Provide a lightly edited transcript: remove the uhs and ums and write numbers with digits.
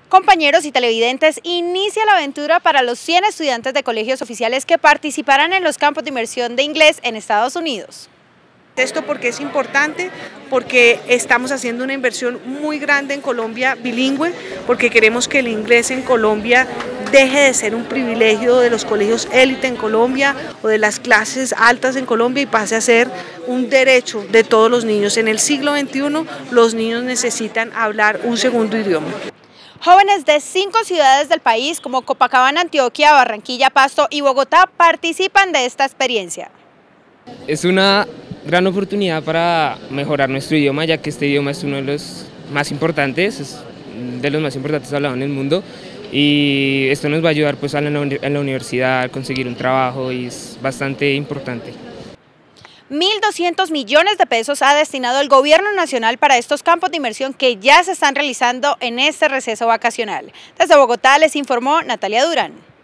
Compañeros y televidentes, inicia la aventura para los 100 estudiantes de colegios oficiales que participarán en los campos de inmersión de inglés en Estados Unidos. Esto porque es importante, porque estamos haciendo una inversión muy grande en Colombia bilingüe, porque queremos que el inglés en Colombia deje de ser un privilegio de los colegios élite en Colombia o de las clases altas en Colombia y pase a ser un derecho de todos los niños. En el siglo XXI los niños necesitan hablar un segundo idioma. Jóvenes de 5 ciudades del país como Copacabana, Antioquia, Barranquilla, Pasto y Bogotá participan de esta experiencia. Es una gran oportunidad para mejorar nuestro idioma, ya que este idioma es uno de los más importantes, es de los más importantes hablados en el mundo, y esto nos va a ayudar pues en la universidad a conseguir un trabajo y es bastante importante. 1.200 millones de pesos ha destinado el Gobierno Nacional para estos campos de inmersión que ya se están realizando en este receso vacacional. Desde Bogotá les informó Natalia Durán.